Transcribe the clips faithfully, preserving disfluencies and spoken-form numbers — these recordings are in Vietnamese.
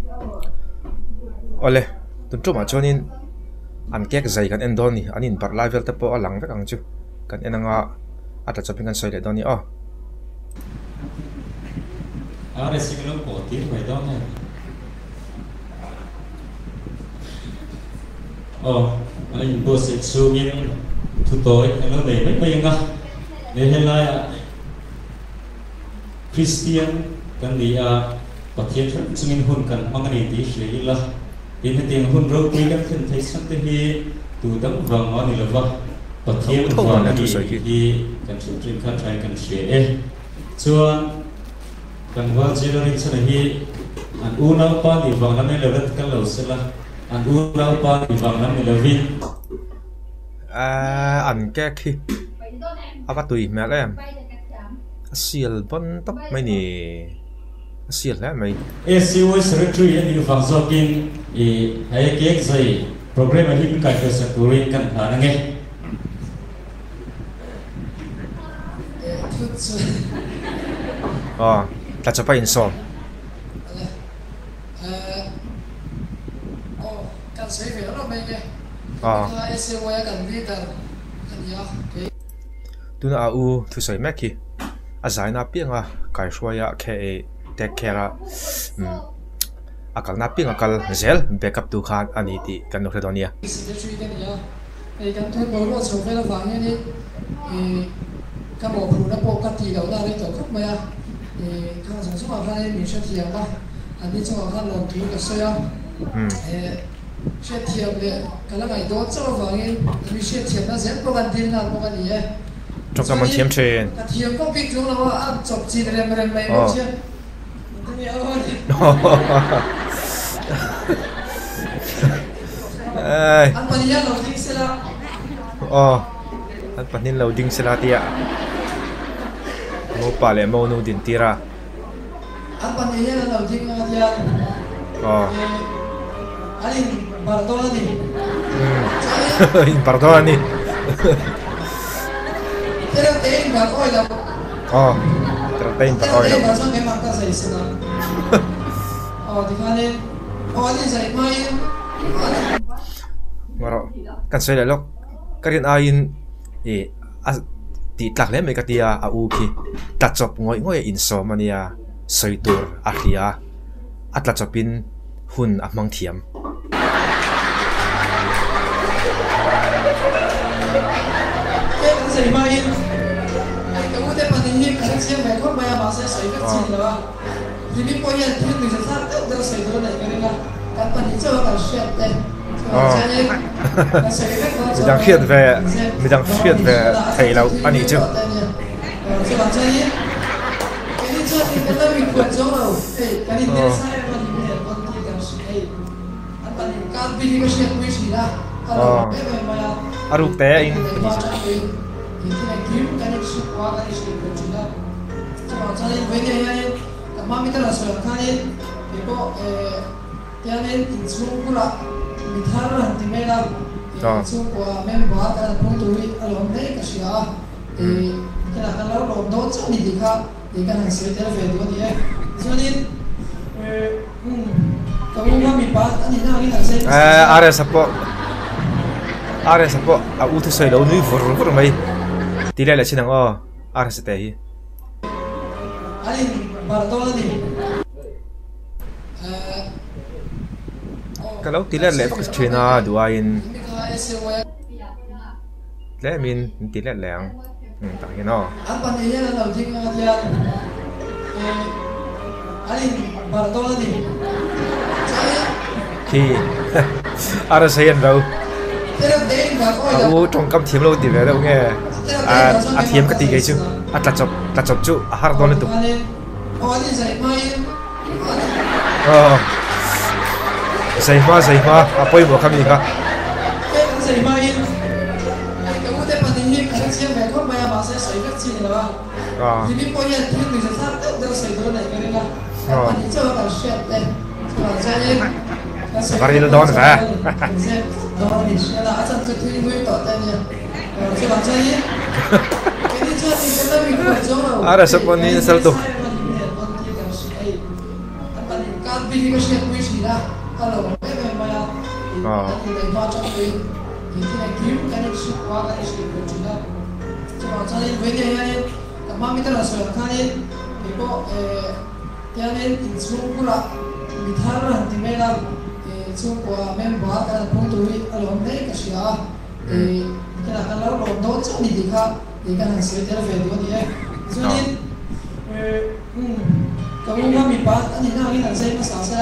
ole tun tuma chonin an kek zai kan endon ni anin bar level te po alang vek ang chu kan enanga ata chopin kan soile doni oh are signal ko tir bai don ne oh anh bố sẽ xuống in thu tối anh nói về mấy mấy nga để hiện nay Christian kan đi à bậc thiên thần xuống in hôn kan mang cái tí sẽ là in cái tiền hôn rồi quy các thiên thấy sáng tới khi từ tấm vàng nó thì là vâng bậc thiên vàng thì thì kan sử dụng kan trái kan sẽ cho kan vâng chỉ là những cái gì anh u nào pa thì vàng nó là rất kan lâu sẽ là anh u nào pa thì vàng nó là vin à anh kek khi apa tui mẹ em sial bon tóc mấy nè sial lẽ mày e xê o secretary anh đi vào jogging e hay kek gì program anh đi cái cái sự turin kan thà nghe oh ta cho phải install à tu na u thu sai mek ki a zai na pianga kai shwaya ke take care a kal na pinga kal zel backup tu khan ani ti kan no redonia e kan thon bo lo so fe la wang ni e ka bo phu na po ka ti lo da le to khop ma ya e ka sa so ma fa ni sha ti ya ba ani cho ka lo tu ka so ya e sha ti ya le ka la ngai do cho wang ni mi sha ti na zen po kan din na po kan ni e trong cái món thiếm trên ka thiam ko ki chung lo a chop chi rem rem mai mo che ni a ai an pa ni ya lo ti se la oh anh panin loading sila tia mo pale mo no din tira an pa ni ya loading nga tia oh alin pardoni in pardoni pero te ba ko la oh tratain pa oi ba so me mata sa isna oh di khane oh ali sai mai maro kan sai lok karin ain e a ti tlak le me ka tia a u khi ta chop ngoi ngoi in so mania soitur a hlia atla chopin hun a mang thiam ke kan sai mai ai ka u te pa ni ni ka sia mai ko mai ma sa sai ka chi la ni ni po ya ti ni sa sa da sai do na ka la ka pa ni cho ka shet te mình đang khiết về mình đang khiết về thầy lâu anh ấy chứ ờ à rụt té anh mi thar ran ti mela chu ko mem ba ka pung tu ri alom nei ka sia e ka la lo lo do chu ni di kha di ka han se te fe do ni e chu ni e ka mu ma mi pa ani na ni han se eh are sapo are sapo a u thu sai lo ni vor vor mai ti le la chinang o are se te hi ali bar do ni kalau tidak lek China duain le min tidak leng hmm tak kena apa ni ya lo jing dia eh ali bardo ni ki ara sayan đâu pero de ba ko aku trong kam thiam lo ti ve đâu nghe à à thiam cái ti cái chứ à ta chop ta chop chu à har don tu ali sai mai ờ sai hoa sai hoa à poi mo kami ka sai mai ka u te pa ni ni ka sia mai ko mai ma sa sai ka chi la ba ni ni po ya ti ni sa sa da sai do na ka ni la pa ni cho ka shet te so ja ni Baril don va don ni la a san ka ti ni to ta ni so ja ni ke ni cho ni ka mi ko jo ara sa pon ni sal tu ka bi ni ka shet wi là alo cái cái mà thì để vào trong cái thì cái kiếm cái này sự qua cái sự của chúng ta cho cho nên với cái này mà mình ta là sự khai thì có cái này thì xuống cũng là mình thà là thì mấy là xuống qua mình bảo cái phong tuổi alo đấy cái gì à thì cái là cái lâu rồi đó cho nên thì khác thì cái hàng sợi theo về đó thì cho nên kamu nggak mipat, ini nggak ini saya masalah saya.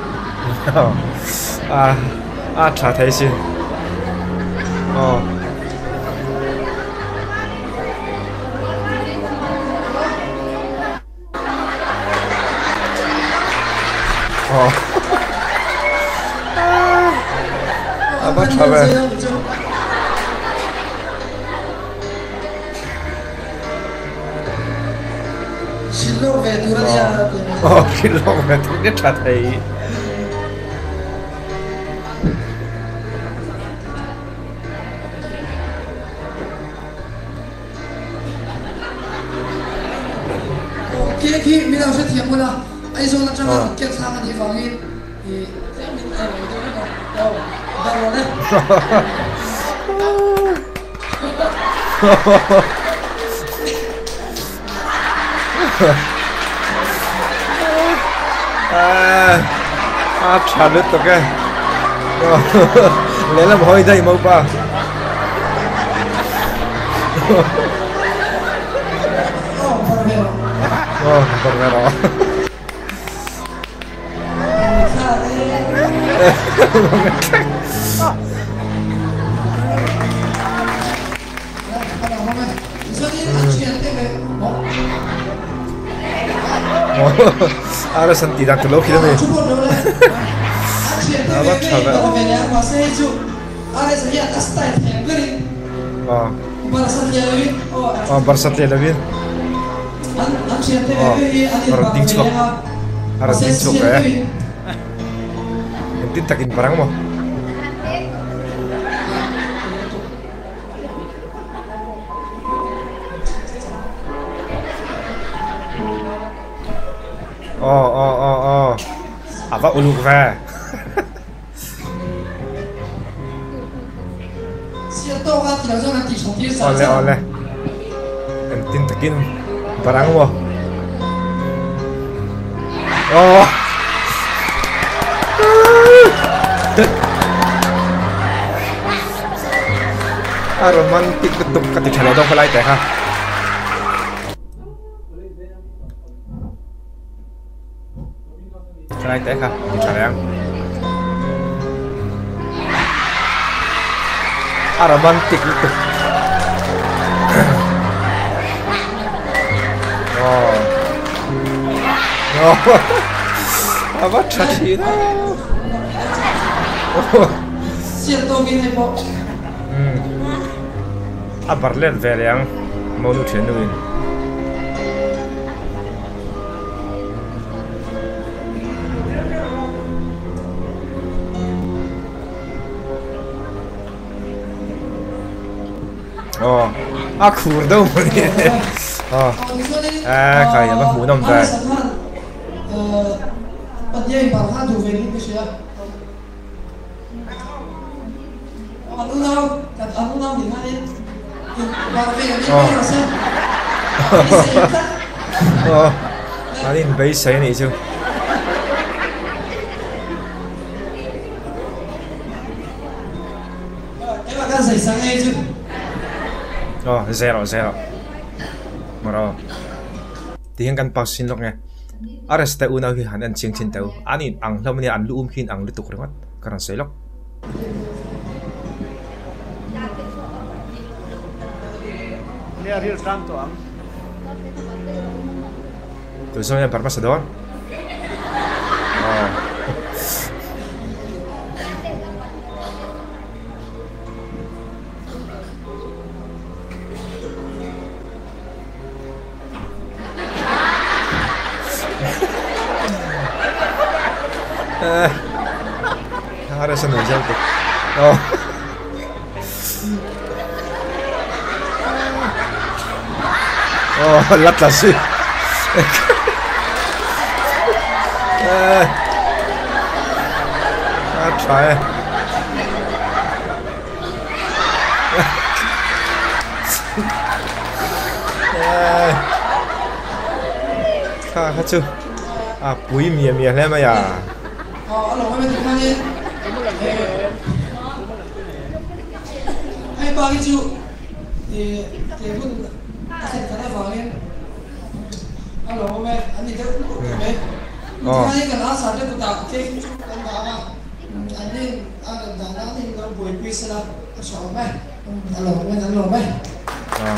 Ah, ah, trả thấy xin. Oh. Oh. Apa coba? Kilometer oh. ya. Oh, kilometer cái trả thấy. Khi khi mình đang xuất hiện là ai rồi là trong cái kết sang cái phòng ấy thì sẽ mình ở đây đó đâu đâu rồi đấy. à à trả lứt được cái lấy làm hơi đây mau ba oh benar oh ada sentidak dulu kita nih. Apa coba? Oh. Oh, bersatu lebih. Oh, orang cok, orang cok ya. Nanti takin barang mau. Oh, oh, oh, oh. Apa uluk ve? Oleh, oleh. Nanti takin barang mo. Oh. Ah, romantik betul kata cara dong pelai teh ha. Pelai teh ha, di cara yang. Ah, romantik betul. Oh. Oh. Apa tadi? Oh. Hmm. Ah, Barh vel yang mau nu chenuin. Oh, aku udah mau ni. Oh, eh, kayak apa? Mau nom dah. Dia Barh tu veli ke siapa? Anu nau, kat anu nau di mana? Barh veli ni macam. Oh, nanti bayi saya ni je. Em akan saya sangai je. Oh, zero zero. Maro. Tiang kan pas sinok nya. Ares ta una hi hanan ching chin tau. Ani ang hlom ni an lu um khin ang lu tuk ringat. Karan selok. Ni real tanto am. Tu soalnya permasador. Oh. Eh, ada senang jauh. Oh, oh, lat lah sih. Eh, tryข้าข้าจูอ่ะปุ๋ยเมียเมียแล้วมั้ยอ่ะอ๋อหลงไม่ถึงท่านี้ให้บางจูเดี๋ยวเดี๋ยวพุ่งเสร็จกันได้ฟังเนี่ยอ๋อหลงไม่อันนี้เดี๋ยวไหมท่านี้กันอาสาเดี๋ยวกูตัดเค้กกันมาอ่ะอันนี้อันนั้นอันนั้นนี่เราบุยพิเศษชอบไหมอ๋อหลงไม่หลงไหมอ๋อ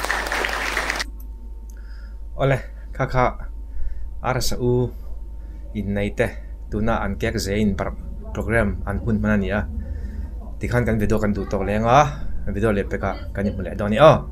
oleh kakak arsa u innei te tuna an kek zein par program an hun manania tikhan kan video kan du to lenga video le peka kan mu le doni o